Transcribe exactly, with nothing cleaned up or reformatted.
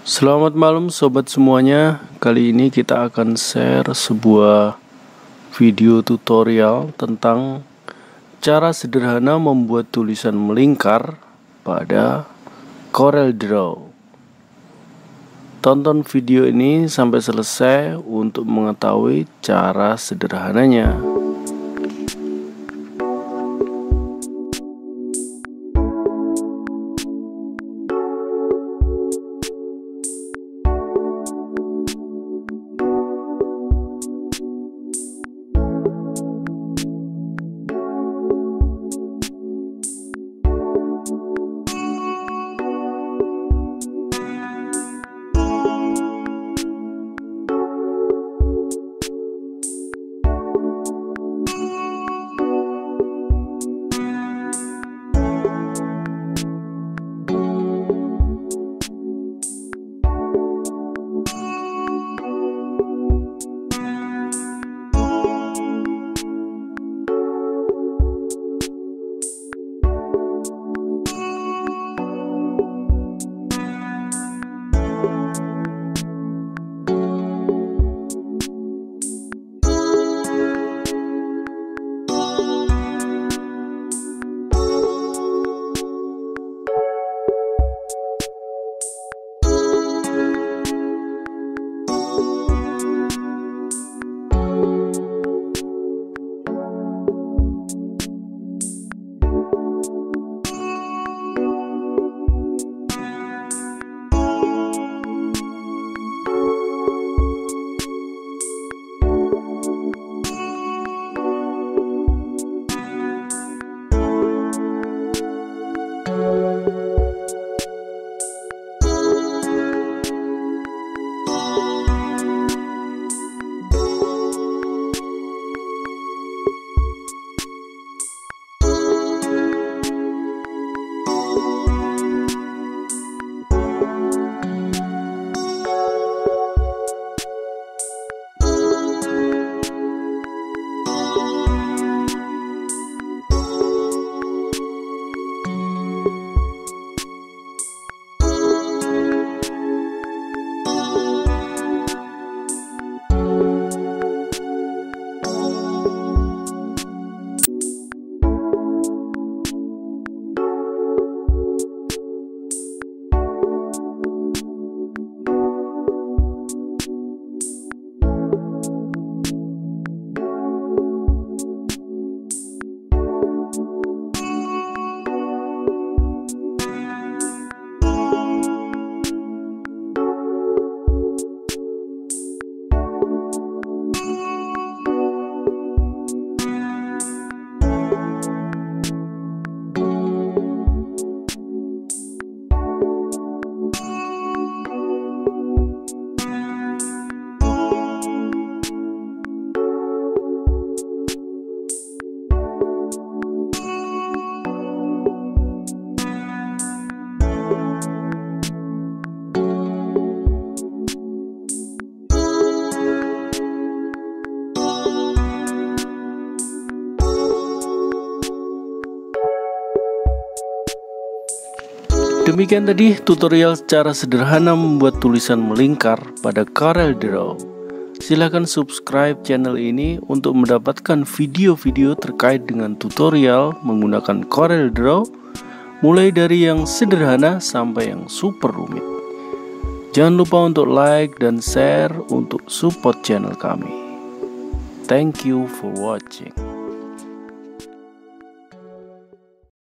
Selamat malam sobat semuanya. Kali ini kita akan share sebuah video tutorial tentang cara sederhana membuat tulisan melingkar pada CorelDRAW. Tonton video ini sampai selesai untuk mengetahui cara sederhananya. Demikian tadi tutorial cara sederhana membuat tulisan melingkar pada CorelDRAW. Silahkan subscribe channel ini untuk mendapatkan video-video terkait dengan tutorial menggunakan CorelDRAW, mulai dari yang sederhana sampai yang super rumit. Jangan lupa untuk like dan share untuk support channel kami. Thank you for watching.